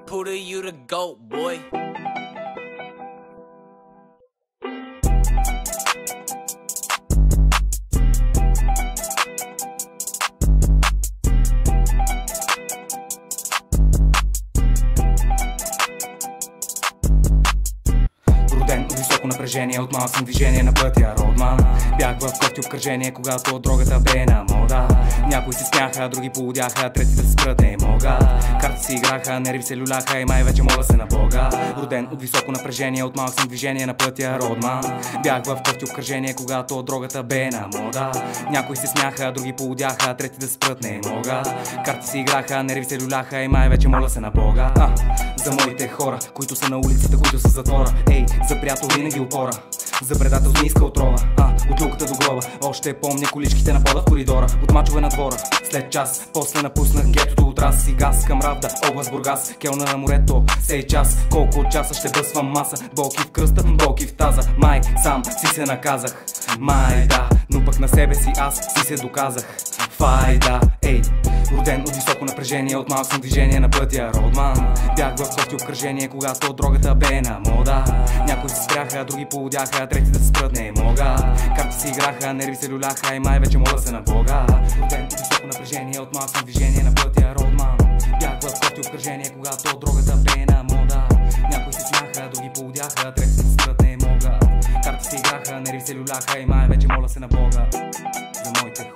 Puda, you the GOAT, boy. Роден от високо напрежение, от малък съм движение на пътя Родман. Бях в кофти обкръжение, когато дрогата бе на мода. Някои се смяха, други полудяха, трети да се спрат не мога. Карти си играха, нерви се люляха и май вече моля се на Бога. Роден от високо напрежение, от малък съм движение на пътя Родман. Бях в кофти обкръжение, когато дрогата бе на мода. Някои се смяха, други полудяха, трети да се спрат не мога. Карти си играха, нерви се люляха и май вече моля се на Бога. За моите хора, които са на улицата, които са в затвора. Ей, за приятел винаги опора, за предател не иска отрова. От люката до гроба, още помня количките на пода в коридора. От мачове на двора, след час, после напуснах гетото от раз и газ към Равда, област Бургас, келна на морето, сей час. Колко часа ще бъсвам маса, болки в кръста, болки в таза. Май сам си се наказах, май да, но пък на себе си аз си се доказах. Файда, ей, роден от високо напрежение, от малък съм движение на пътя Родман. Бях в кофти обкръжение, когато дрогата бе на мода. Някои се спряха, други полудяха, трети да се спрат не мога. Карти си играха, нерви се люляха и май вече моля се на Бога. Роден от високо напрежение, от малък съм движение на пътя Родман. Бях в кофти обкръжение, когато дрогата бе на мода. Някои се смяха, други полудяха, трети да се спрат не мога. Карти си играха, нерви се люляха и май вече моля се на Бога. За моите